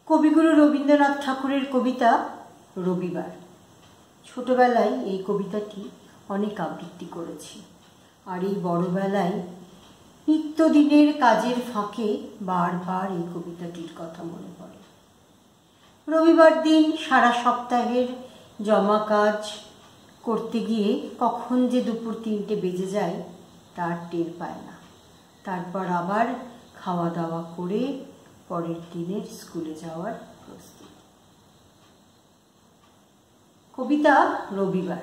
কবিগুরু রবীন্দ্রনাথ ঠাকুরের কবিতা রবিবার। ছোটবেলায় এই কবিতাটি অনেক আবৃত্তি করেছি, আর এই বড়বেলায় নিত্যদিনের কাজের ফাঁকে বারবার এই কবিতাটির কথা মনে পড়ে। রবিবার দিন সারা সপ্তাহের জমা কাজ করতে গিয়ে কখন যে দুপুর 3টে বেজে যায় তার টের পায় না। তারপর আবার খাওয়া দাওয়া করে পরের দিনের স্কুলে যাওয়ার প্রস্তুতি। কবিতা রবিবার।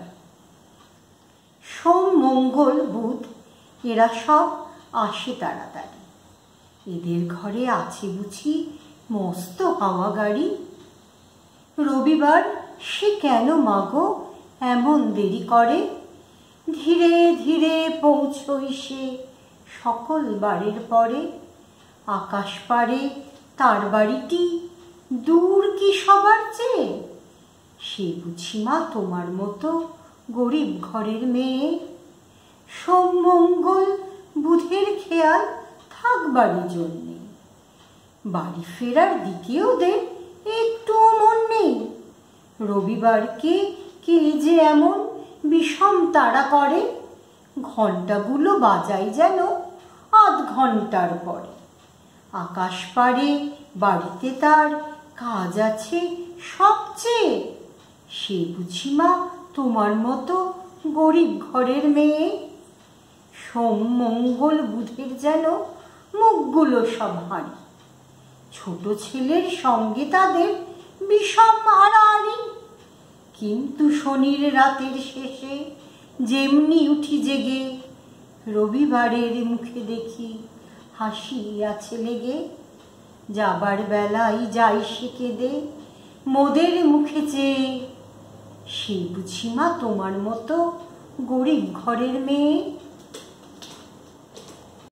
সোম, মঙ্গল, বুধ এরা সব আসে তাড়াতাড়ি। এদের ঘরে আছে বুঝি মস্ত হাওয়া গাড়ি। রবিবার সে কেন মাগো এমন দেরি করে? ধীরে ধীরে পৌঁছই সে সকল বারের পরে। আকাশ পারে তার বাড়িটি দূর কি সবার চেয়ে? সে বুঝি মা তোমার মতো গরিব ঘরের মেয়ে। সোম, মঙ্গল, বুধের খেয়াল থাকবারই জন্যে। বাড়ি ফেরার দিকে ওদের একটুও মন নেই। রবিবারকে কে যে এমন বিষম তাড়া করে, ঘণ্টাগুলো বাজায় যেন আধ ঘণ্টার পরে। আকাশ পারে বাড়িতে তার কাজ আছে সবচেয়ে। সে বুঝি মা তোমার মতো গরিব ঘরের মেয়ে। সোম, মঙ্গল, বুধের যেন মুখগুলো সব হাঁড়ি। ছোট ছেলের সঙ্গে তাদের বিষম আড়াআড়ি। কিন্তু শনির রাতের শেষে যেমনি উঠি জেগে, রবিবারের মুখে দেখি হাসি আছে লেগে। যাবার বেলায় যাই সে কেঁদে মোদের মুখে চেয়ে। সে বুঝি মা তোমার মতো গরিব ঘরের মেয়ে।